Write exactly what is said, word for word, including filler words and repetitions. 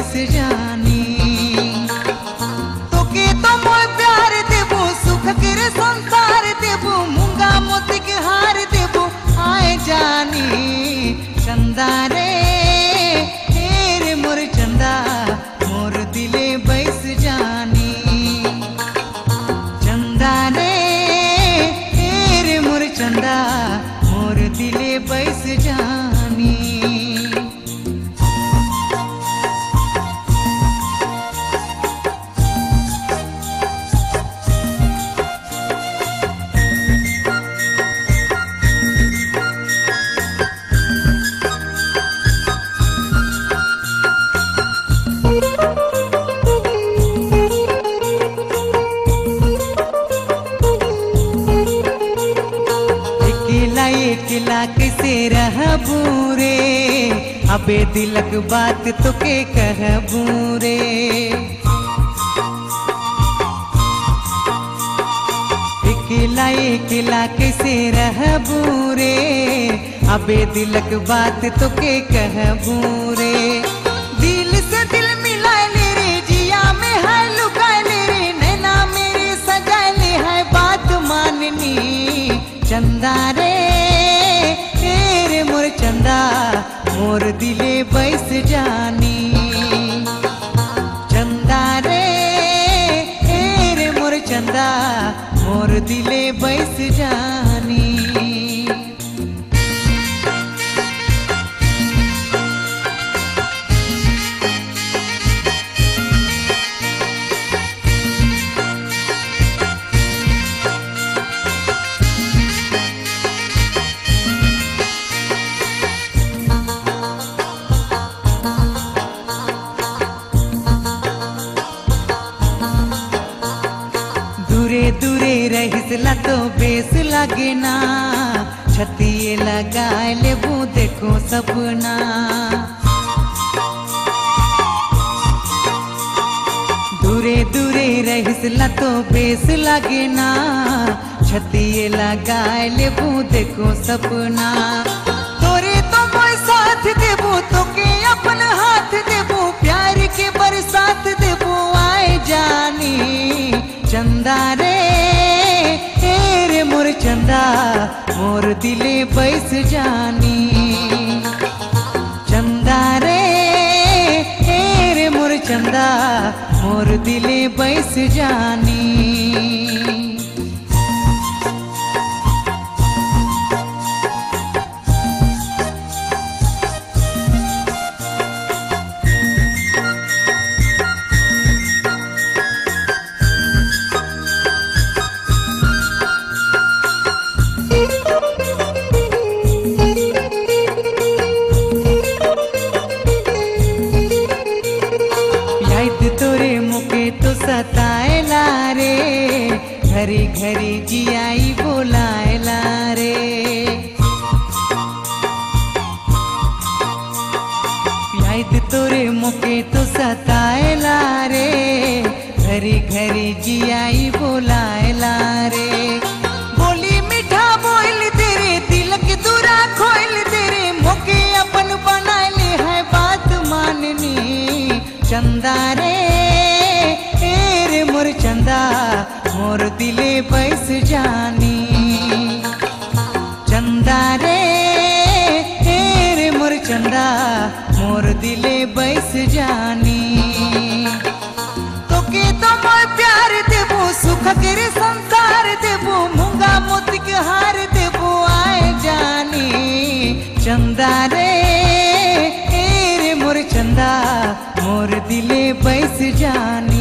बैस जानी। तो के तो मोय प्यार देबो सुख कर संसार देबो मूंगा मोती के हार देबो आए जानी। चंदा रे तेरे मोर चंदा मोर दिले बैस जानी। चंदा रे तेरे मोर चंदा मोर दिले बैस जानी। अकेला कैसे रहबू रे अबे दिलक बात तो के कहबू रे। अकेला अकेला कैसे रहबू रे अबे दिलक बात तो के कहबू रे। दिल से दिल मिला ले रे जिया में है लुका ले रे नैना मेरे सजा ले है बात माननी। चंदा रे तेरे मोर चंदा मोर दिले बैस जानी। चंदा रे तेरे मोर चंदा मोर दिले बैस जानी। दूरे दूरे रहिसला तो बेस लागे ना छतिए लगाए लेबू देखो सपना। दूरे दूरे रहिसला तो बेस लागे ना छतिए लगाए लेबू देखो सपना। तोरे तो मोय साथ देबू तो के अपन हाथ देबू प्यार के बरसात देबू आए जानी। चंदा रे तेरे मोर चंदा मोर दिले बैस जानी। चंदा रे तेरे मोर चंदा मोर दिले बैस जानी। तोरे मुके तो सताएला रे घरी घरी जियाई बोलाएला रे। याद तोरे मुके तो सताएला रे घरी घरी जियाई बोलाएला रे। बोली मीठा बोल तेरे दिल के दूरा खोल तेरे मुके अपन बनाए है बात माननी। चंदा रे तेरे मोर चंदा मोर दिले बैस जानी। चंदा रे तेरे मोर चंदा मोर दिले बैस जानी। तो के तो मोर प्यार देबो सुख कर संसार देबो मूंगा मोती के हार देबो आए जानी। चंदा रे तेरे मोर चंदा मोर दिले बैस जानी।